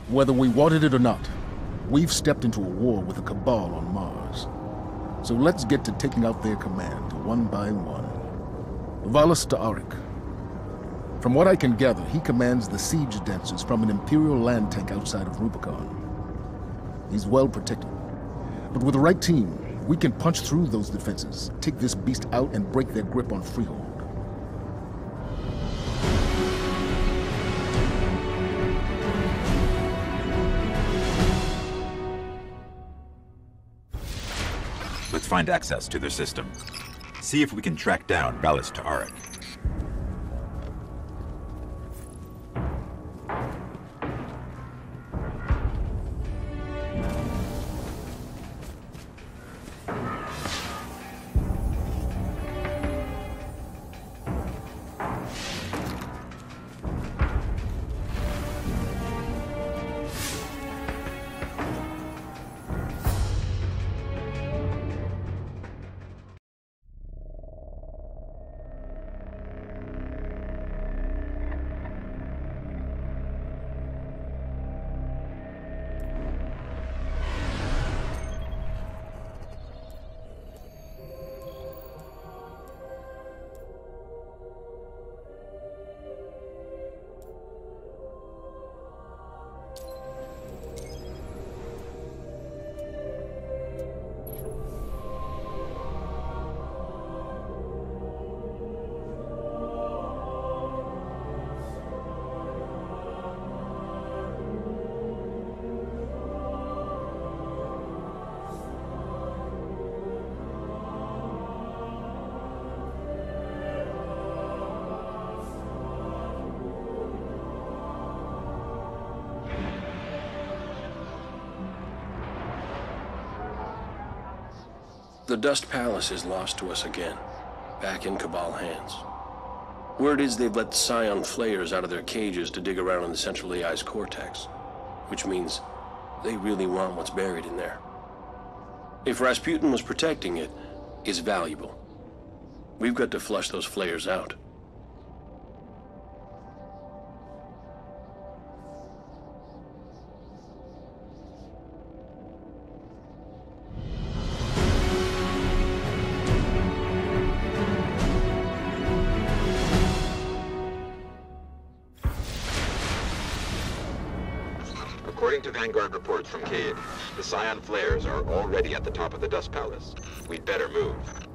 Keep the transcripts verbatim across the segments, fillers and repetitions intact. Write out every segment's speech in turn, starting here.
Whether we wanted it or not, we've stepped into a war with the Cabal on Mars. So let's get to taking out their command, one by one. Valus Ta'Arik. From what I can gather, he commands the siege dancers from an Imperial land tank outside of Rubicon. He's well protected. But with the right team, we can punch through those defenses, take this beast out, and break their grip on Freehold. Let's find access to their system. See if we can track down Valus Ta'Arik. The Dust Palace is lost to us again, back in Cabal hands. Word is they've let Scion Flayers out of their cages to dig around in the Central A I's cortex, which means they really want what's buried in there. If Rasputin was protecting it, it's valuable. We've got to flush those Flayers out. According to Vanguard reports from Cayde, the Scion Flayers are already at the top of the Dust Palace. We'd better move.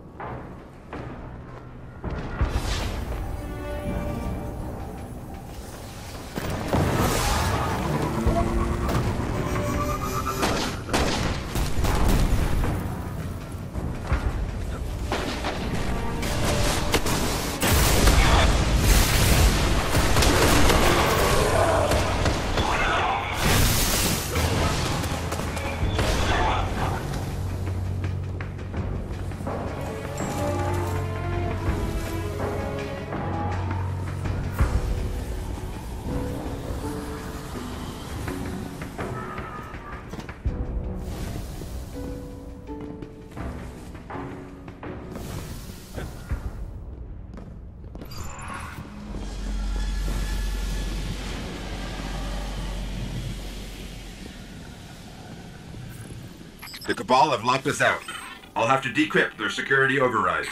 The Cabal have locked us out. I'll have to decrypt their security overrides.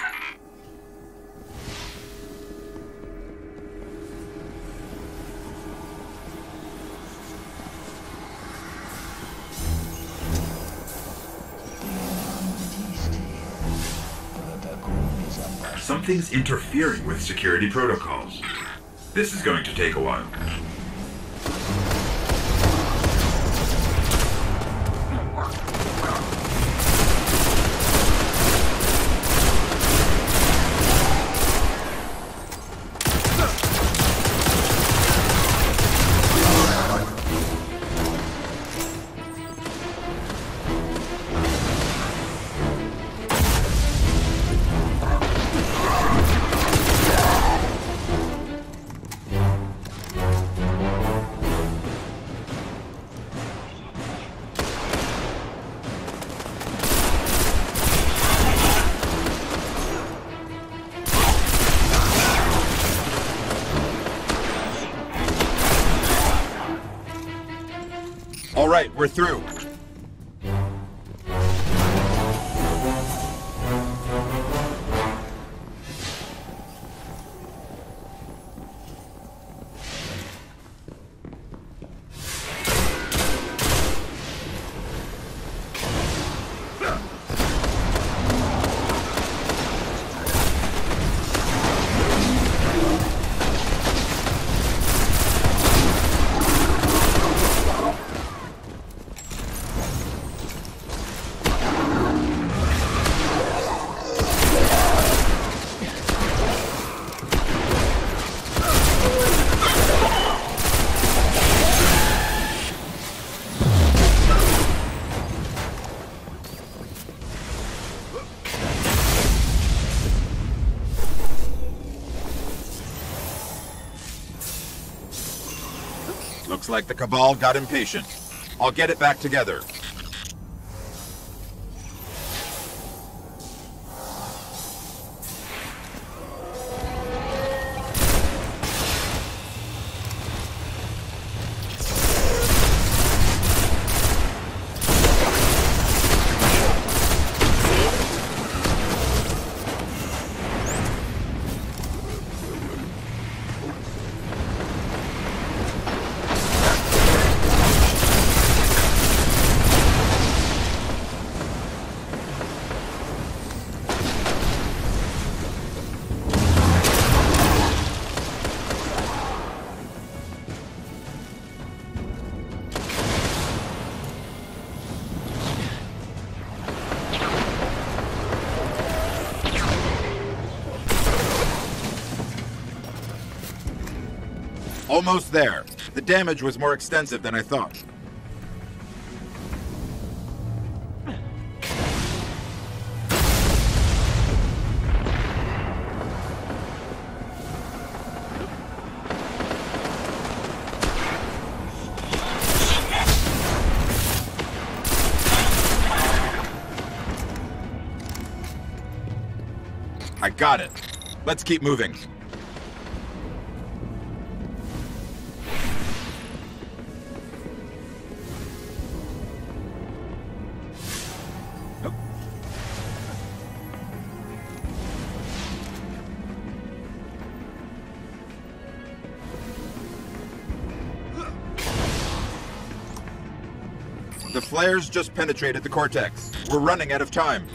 Something's interfering with security protocols. This is going to take a while. All right, we're through. Looks like the Cabal got impatient. I'll get it back together. Almost there. The damage was more extensive than I thought. I got it. Let's keep moving. The flares just penetrated the cortex. We're running out of time.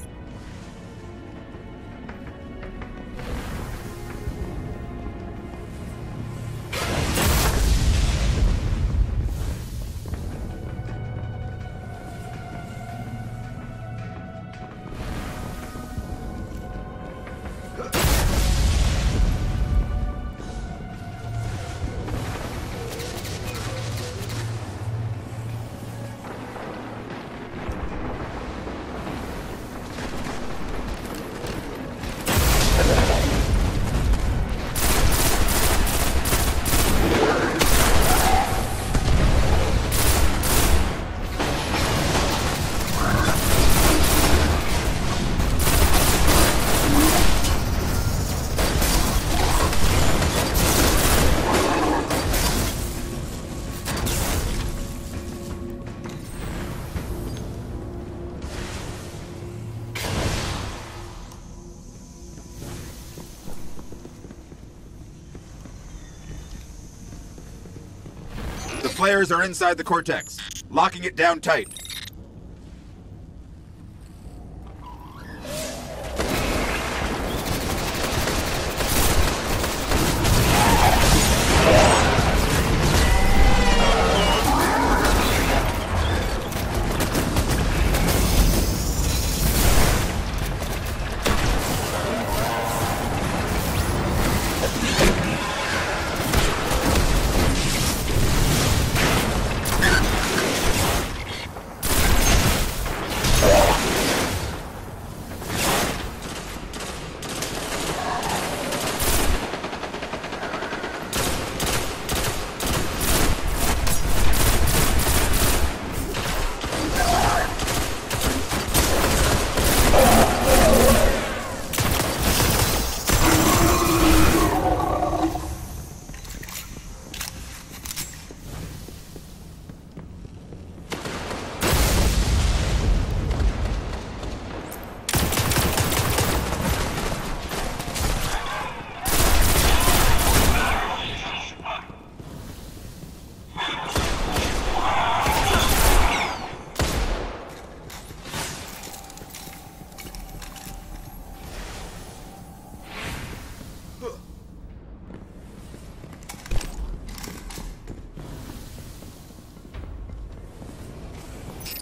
The flares are inside the cortex, locking it down tight.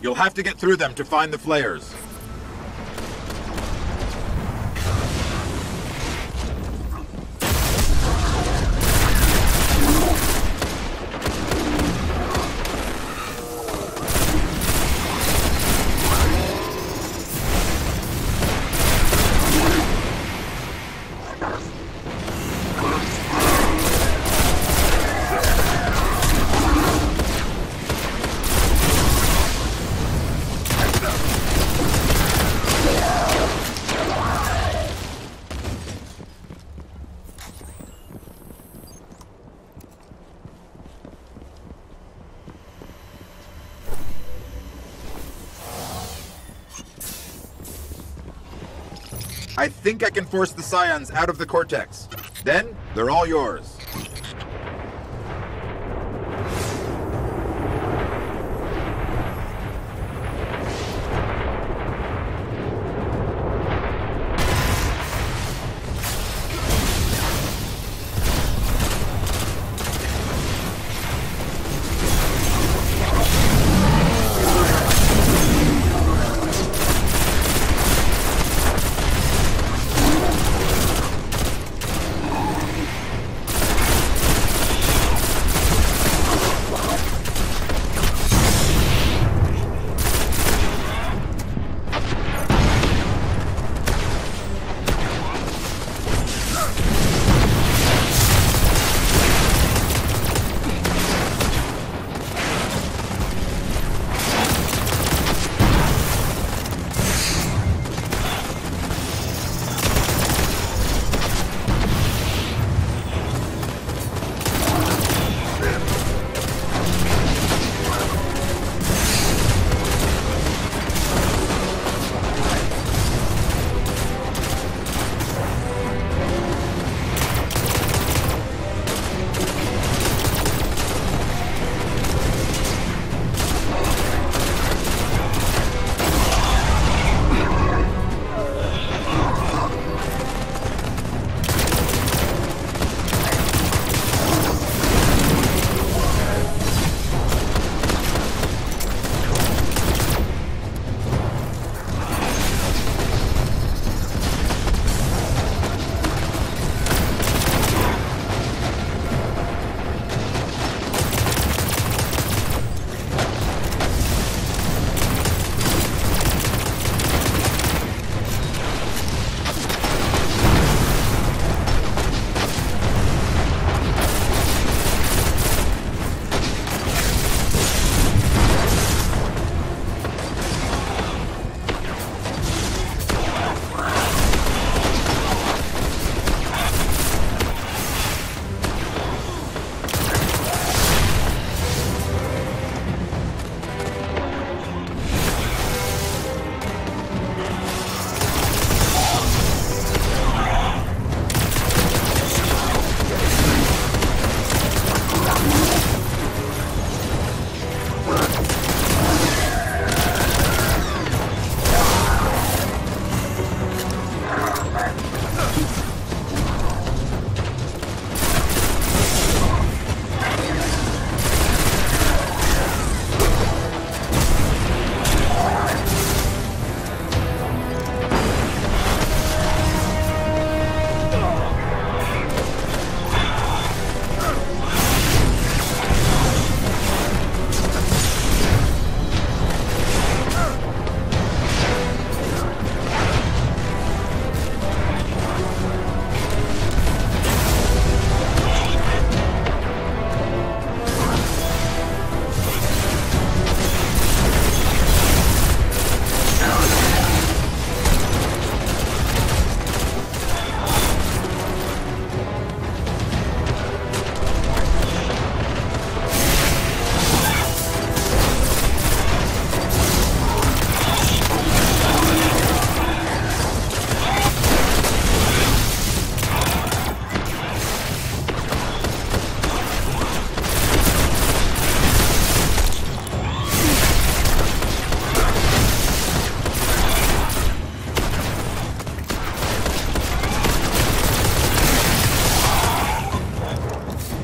You'll have to get through them to find the flares. I think I can force the Scions out of the Cortex. Then, they're all yours.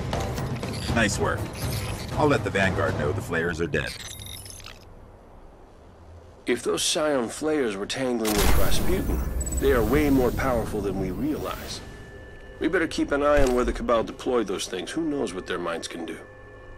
Nice work. I'll let the Vanguard know the flares are dead. If those Scion flayers were tangling with Rasputin, they are way more powerful than we realize. We better keep an eye on where the Cabal deployed those things. Who knows what their minds can do?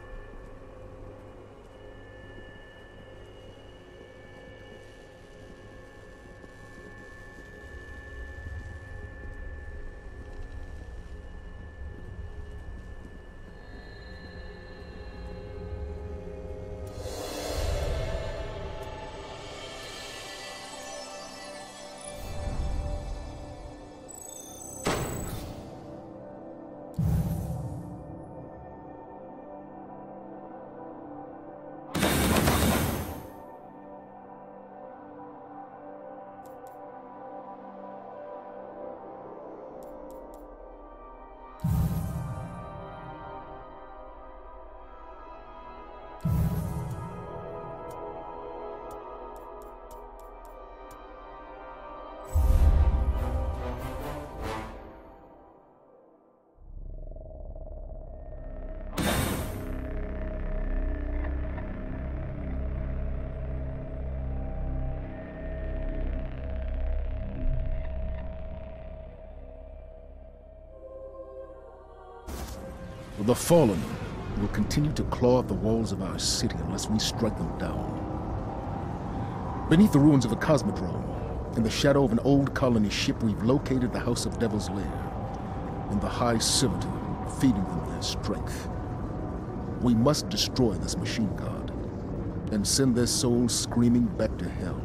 The Fallen will continue to claw at the walls of our city unless we strike them down. Beneath the ruins of the Cosmodrome, in the shadow of an old colony ship, we've located the House of Devil's Lair, and the High Servitor, feeding them their strength. We must destroy this machine god, and send their souls screaming back to hell.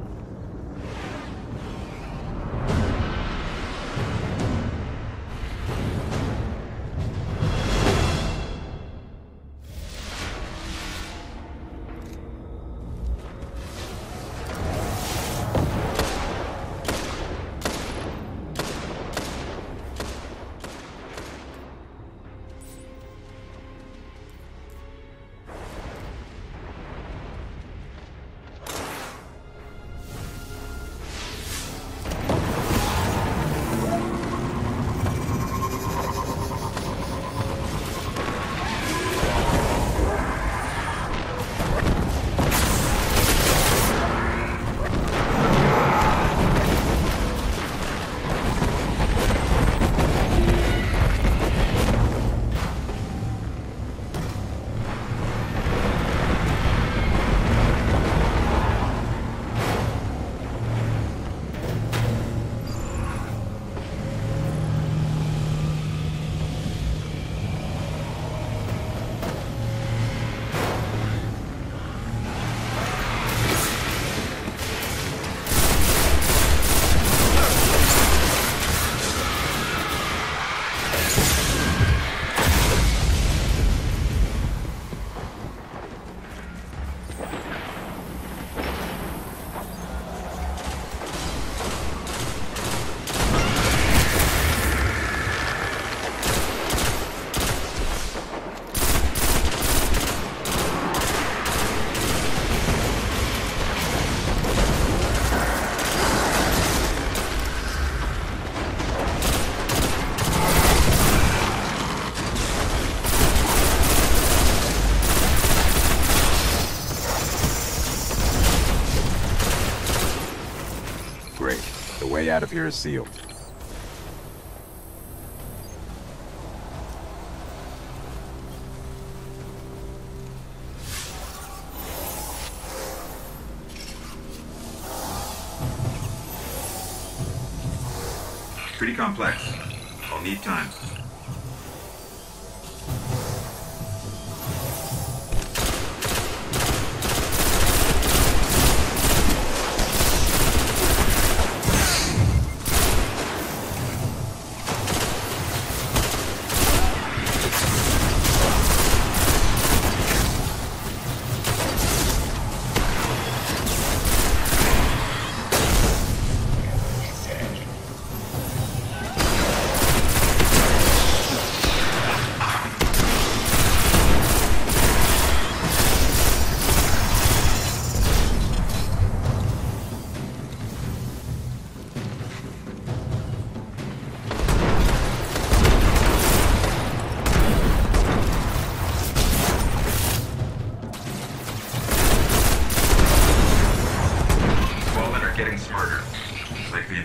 The way out of here is sealed. Pretty complex. I'll need time.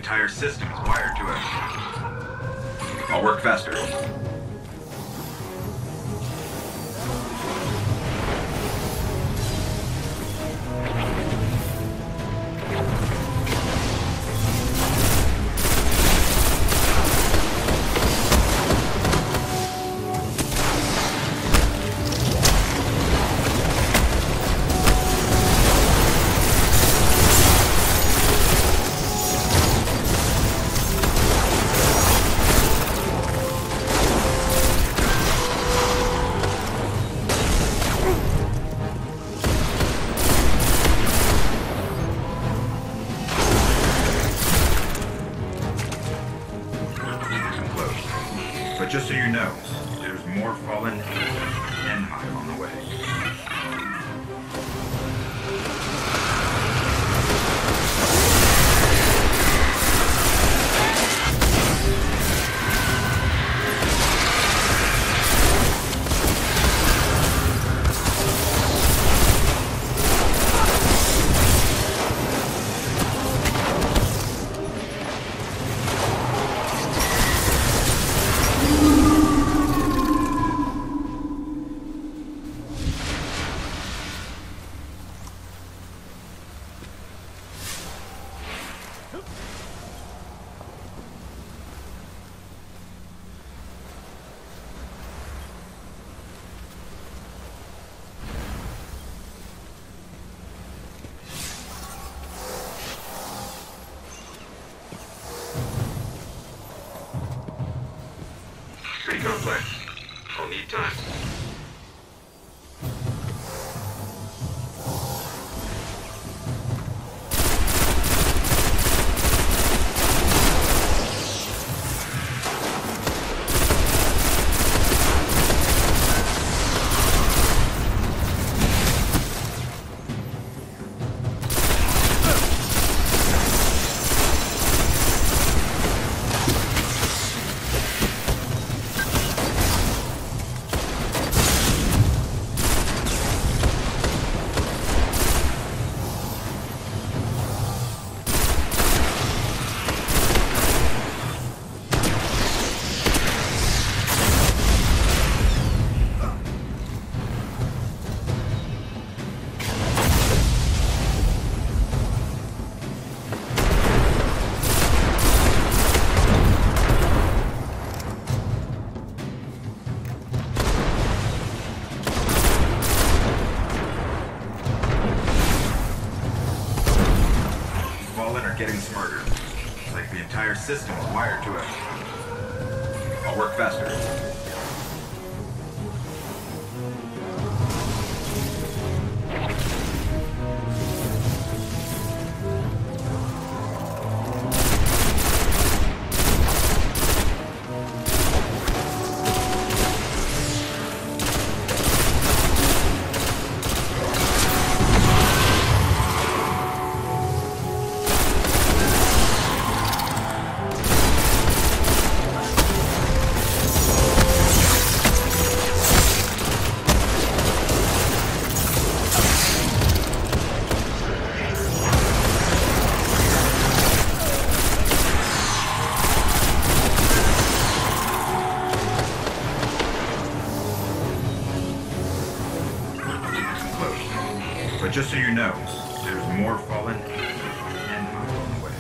entire system is wired to it. I'll work faster. But just so you know, there's more fallen Enheim on the way. Pretty complex. I'll need time. Getting smarter. It's like the entire system is wired to it. I'll work faster. But just so you know, there's more fallen Enheim on the way.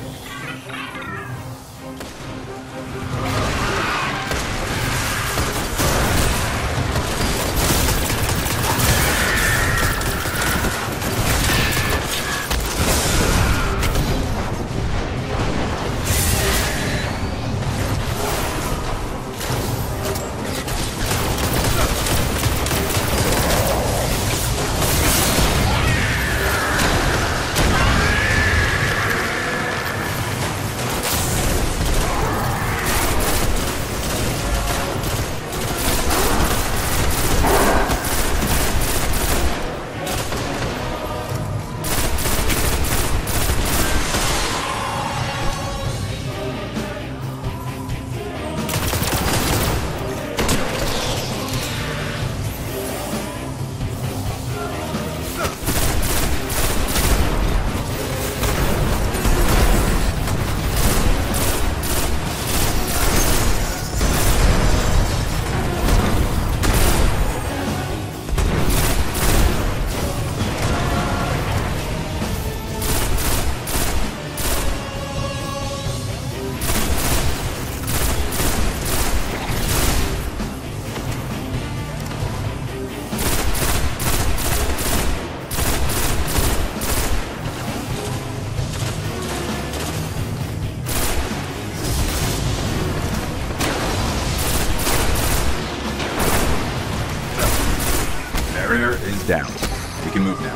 We can move now.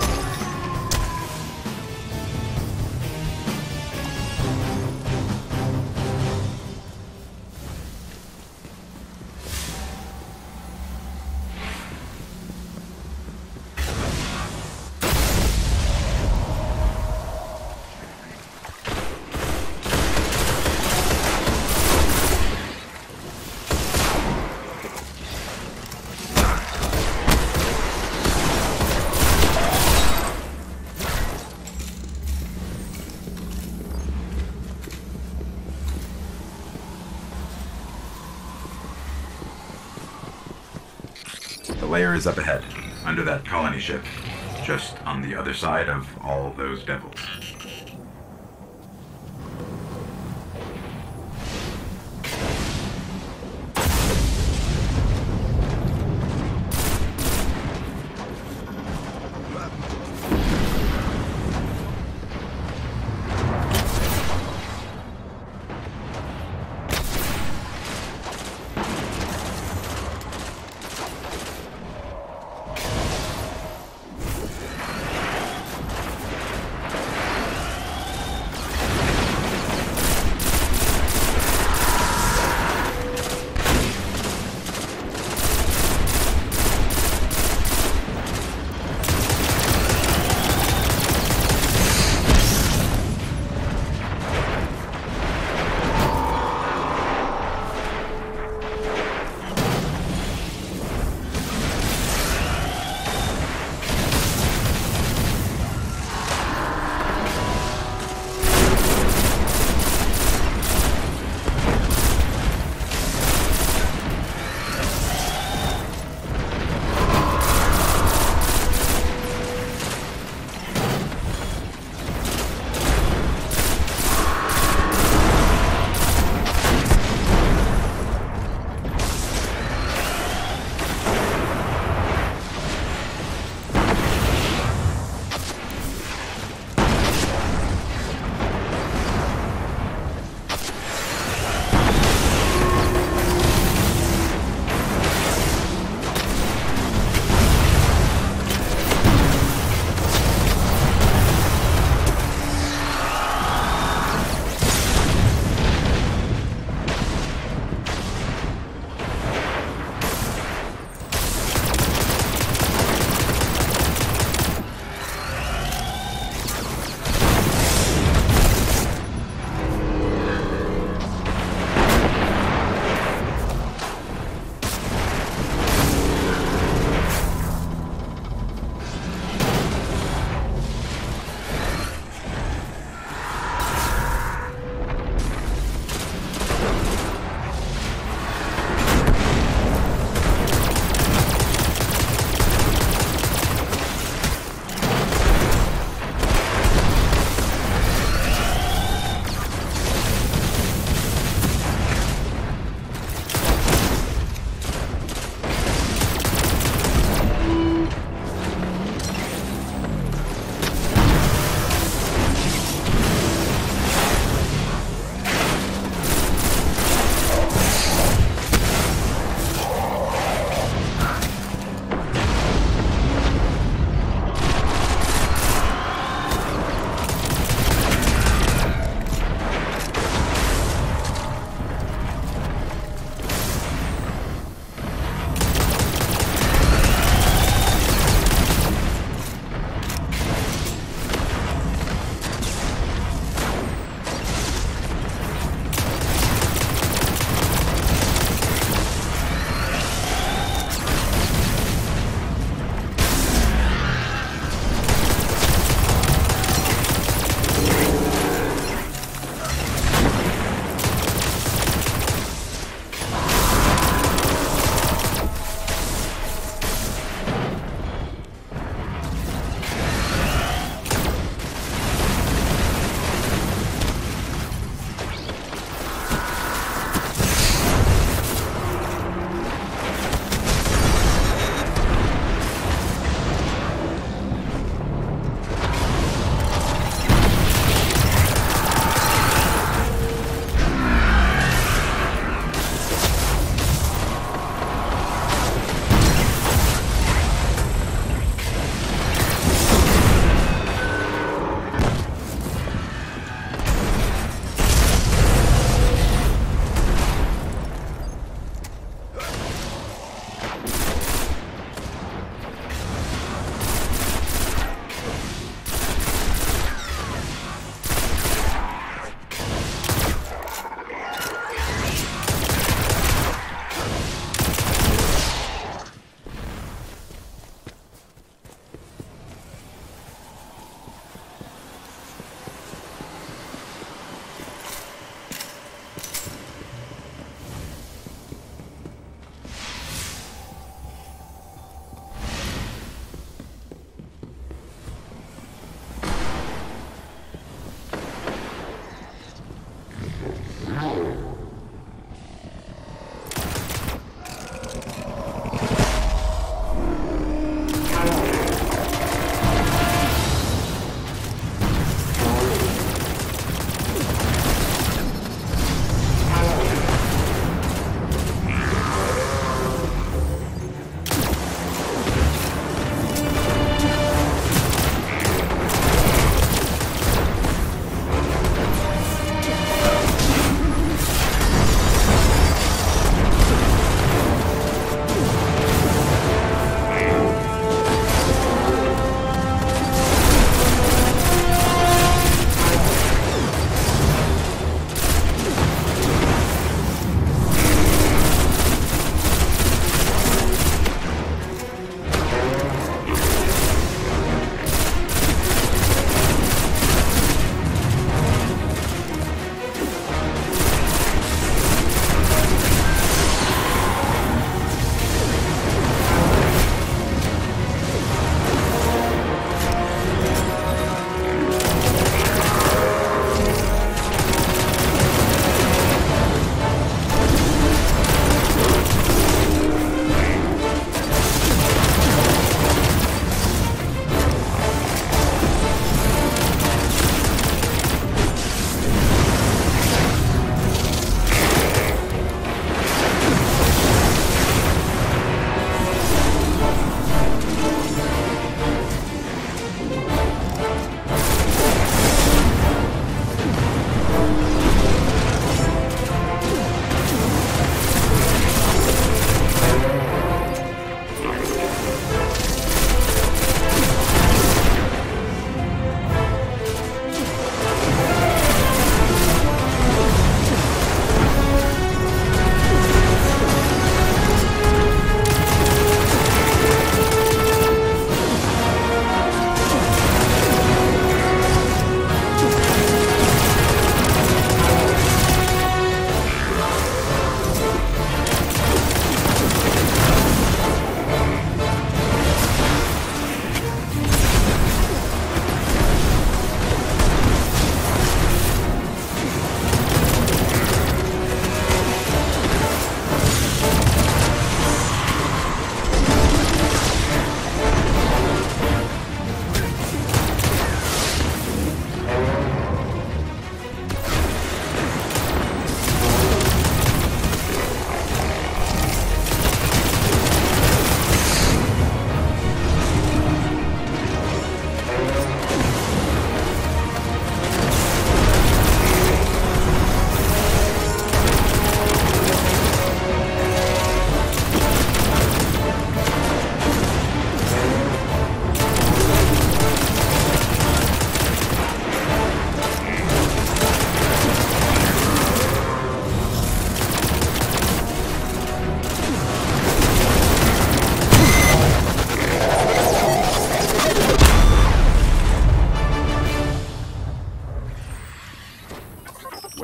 The layer is up ahead, under that colony ship, just on the other side of all those devils.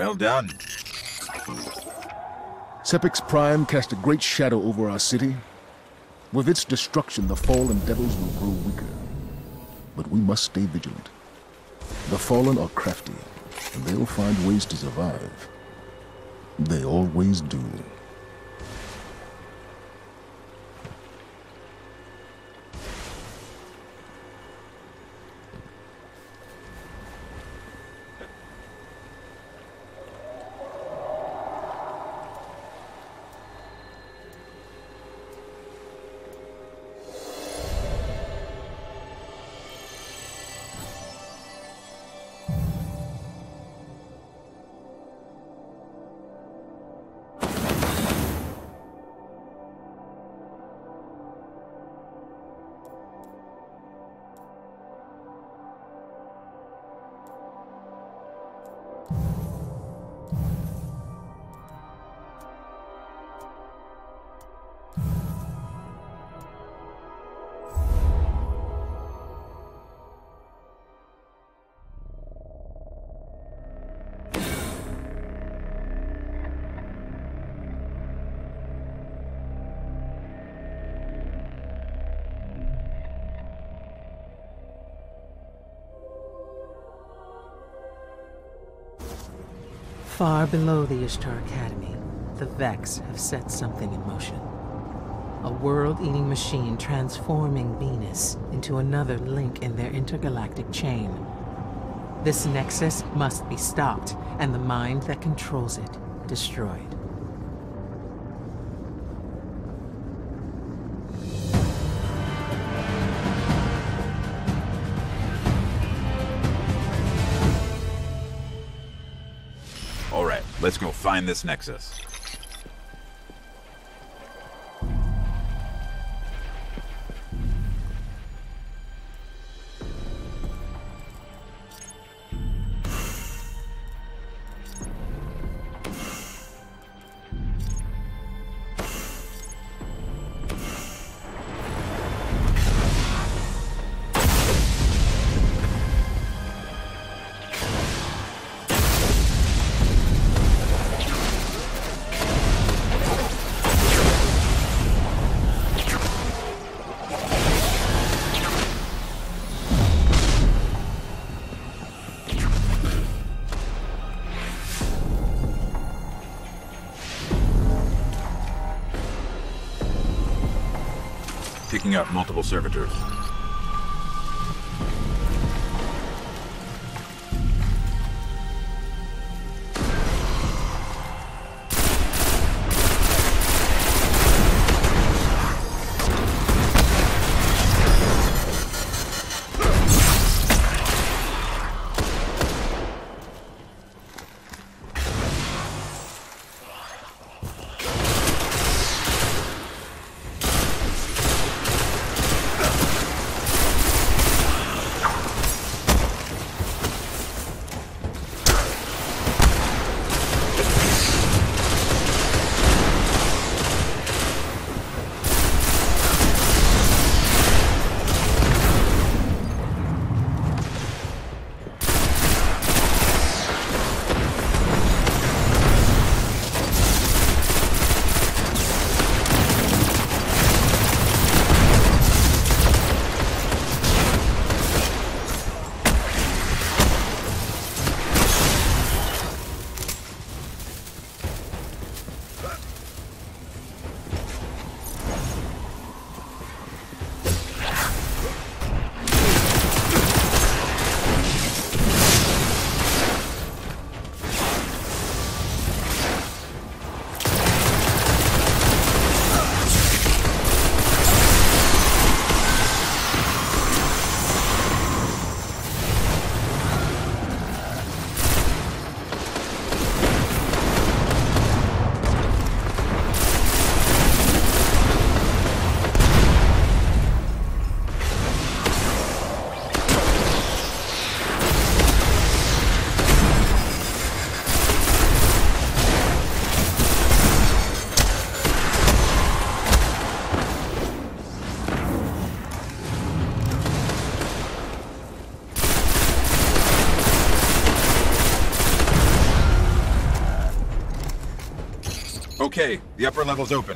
Well done. Sepix Prime cast a great shadow over our city. With its destruction, the Fallen Devils will grow weaker. But we must stay vigilant. The Fallen are crafty, and they'll find ways to survive. They always do. Far below the Ishtar Academy, the Vex have set something in motion. A world-eating machine transforming Venus into another link in their intergalactic chain. This nexus must be stopped, and the mind that controls it destroyed. All right, let's go find this Nexus. Picking up multiple servitors. Okay, the upper level's open.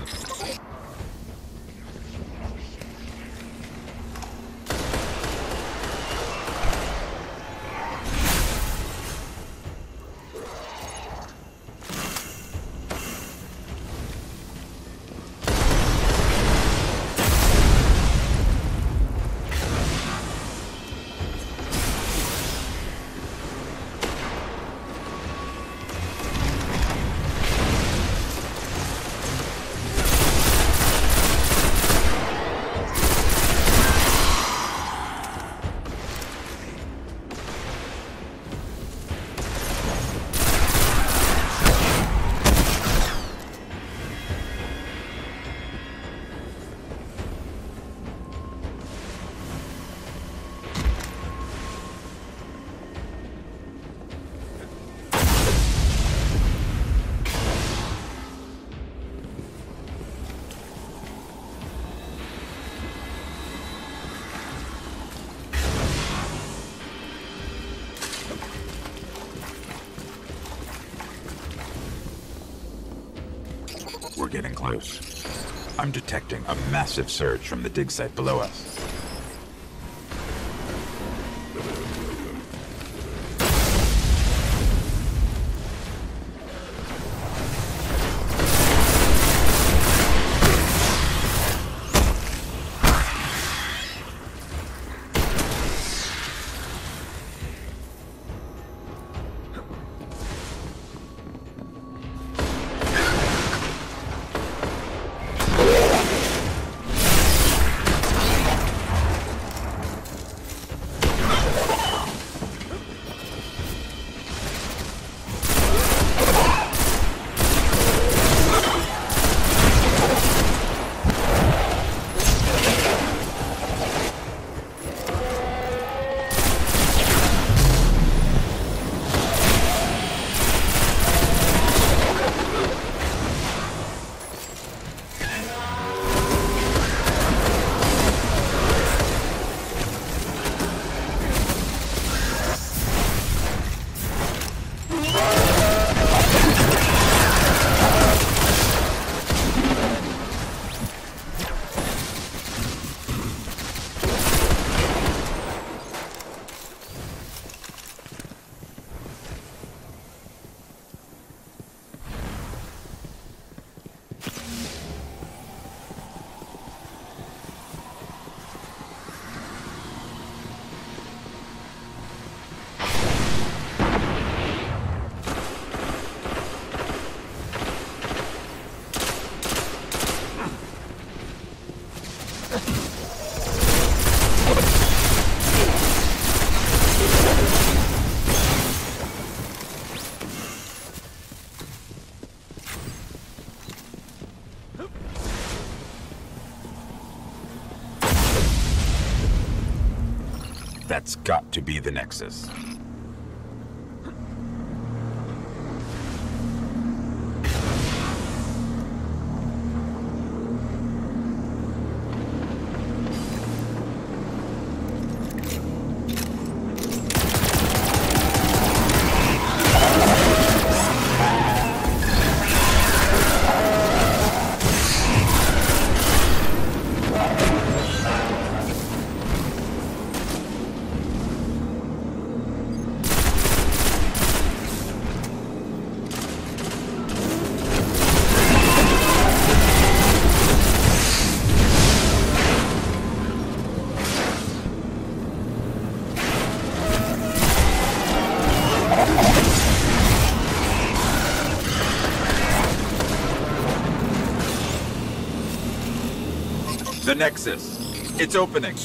We're getting close. I'm detecting a massive surge from the dig site below us. That's got to be the Nexus. The Nexus. It's opening.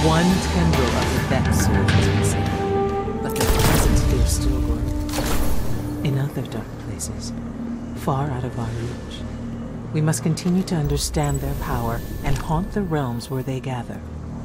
One tendril of the Vex surges missing, but their presence here still grows. In other dark places, far out of our reach, we must continue to understand their power and haunt the realms where they gather.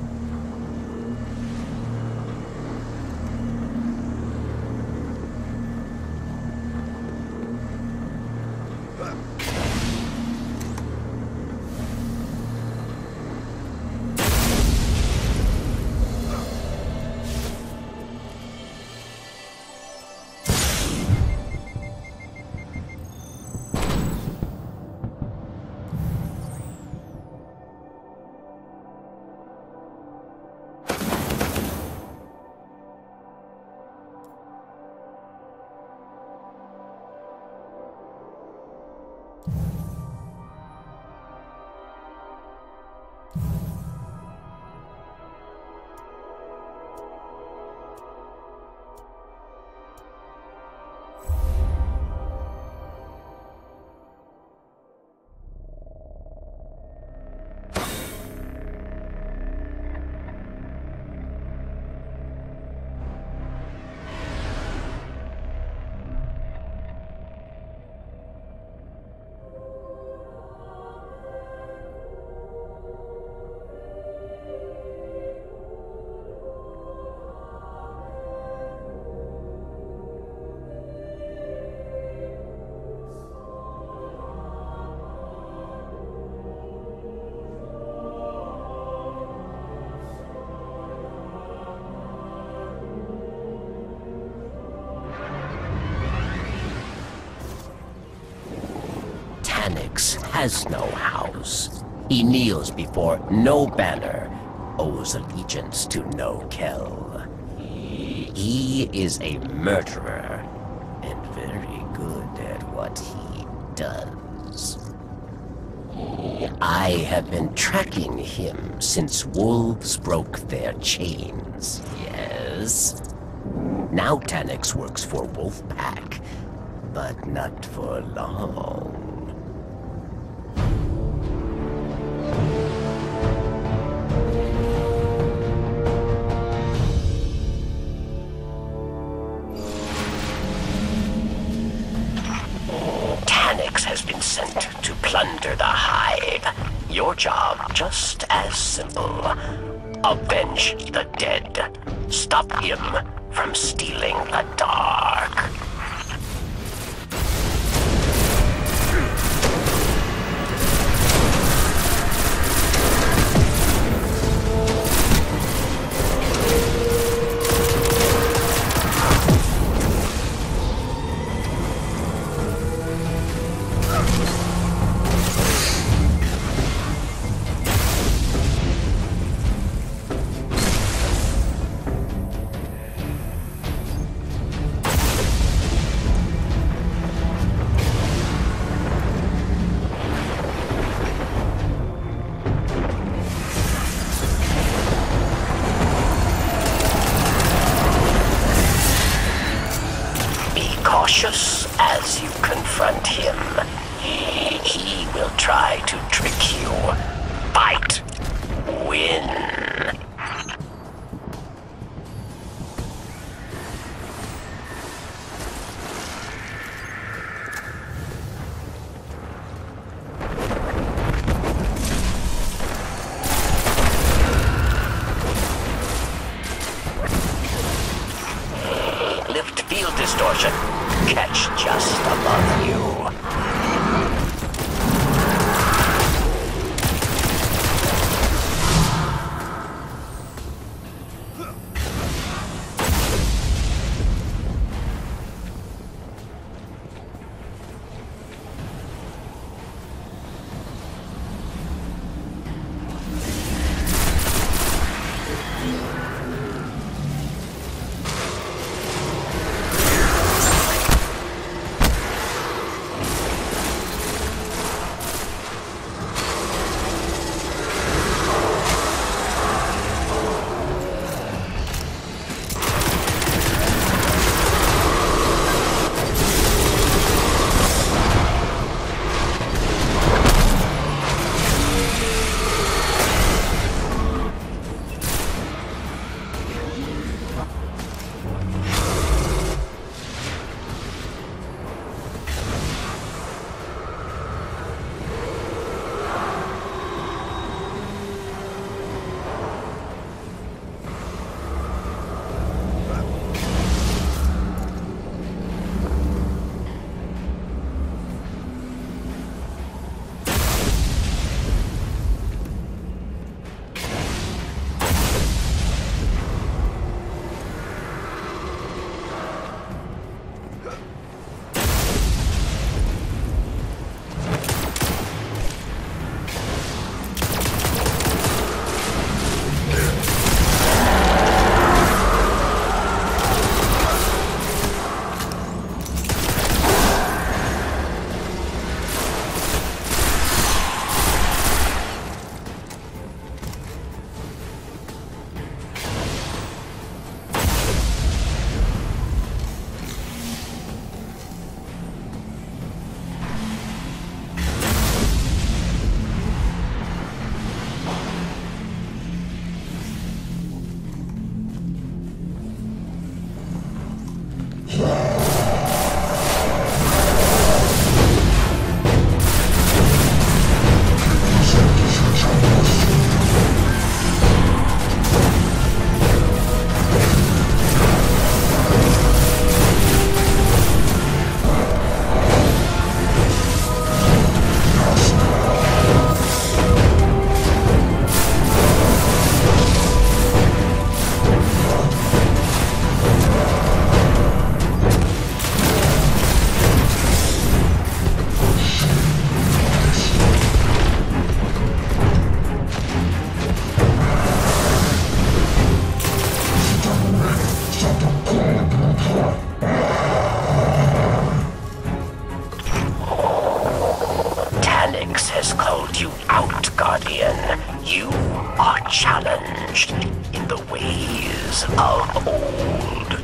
Taniks has no house. He kneels before no banner, owes allegiance to no Kell. He is a murderer, and very good at what he does. I have been tracking him since wolves broke their chains, yes? Now Taniks works for Wolfpack, but not for long. Taniks has been sent to plunder the Hive. Your job just as simple. Avenge the dead. Stop him from stealing the dark. are challenged in the ways of old.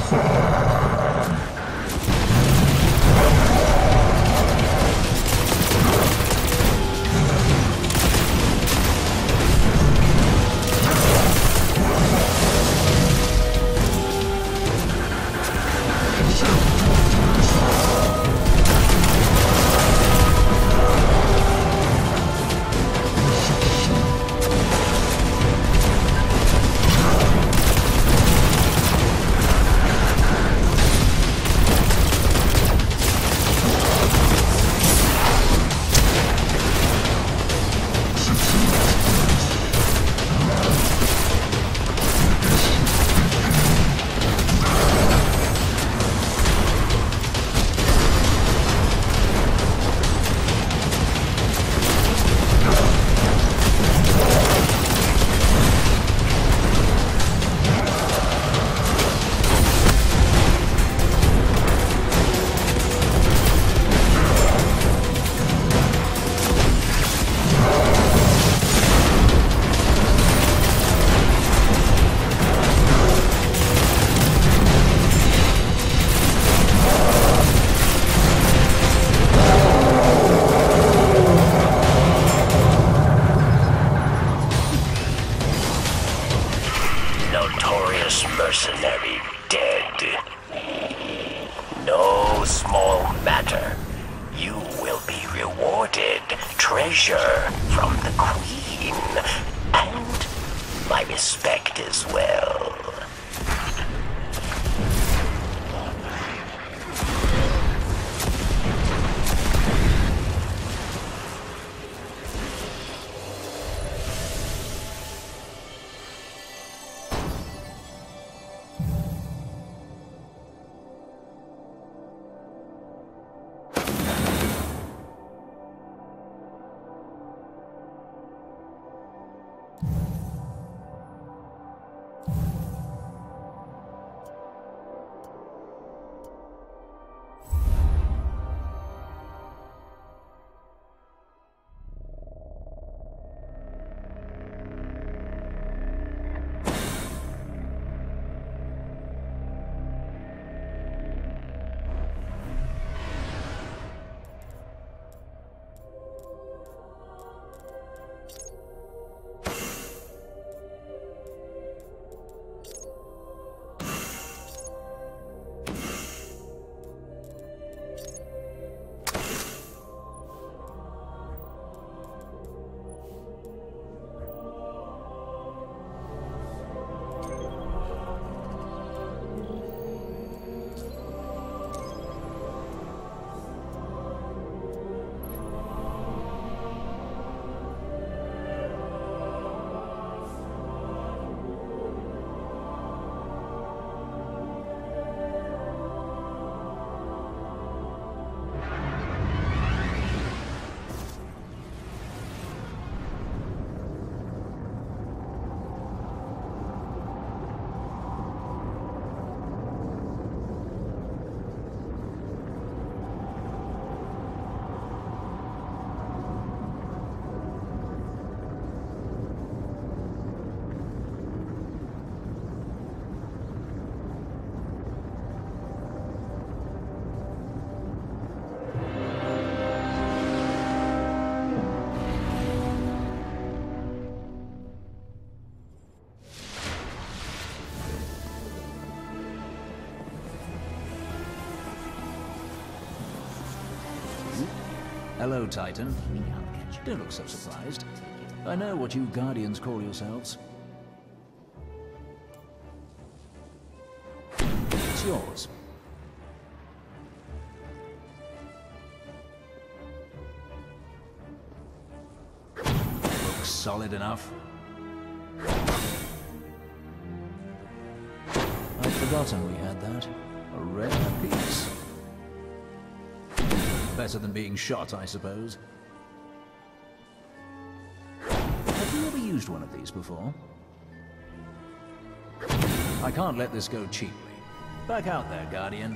mercenary dead. No small matter. You will be rewarded treasure from the Queen, and my respect as well. Hello, Titan. Don't look so surprised. I know what you Guardians call yourselves. It's yours. Looks solid enough. I'd forgotten we had that. A rare piece. Better than being shot, I suppose. Have you ever used one of these before? I can't let this go cheaply. Back out there, Guardian.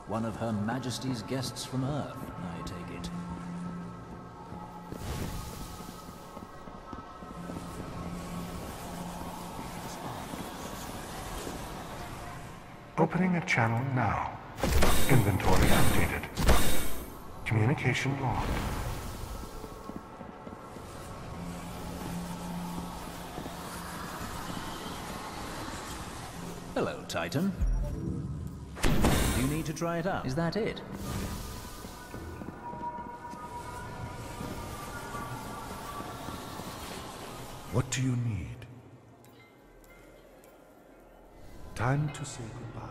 One of Her Majesty's guests from Earth, I take it. Opening a channel now. Inventory updated. Communication logged. Hello, Titan. You need to try it out. Is that it? What do you need? Time to say goodbye.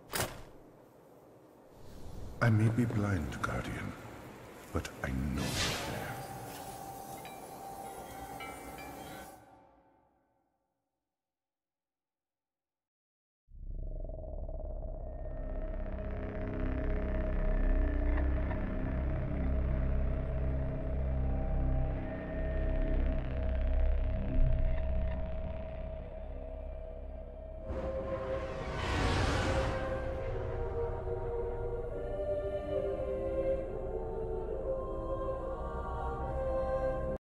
I may be blind, Guardian, but I know.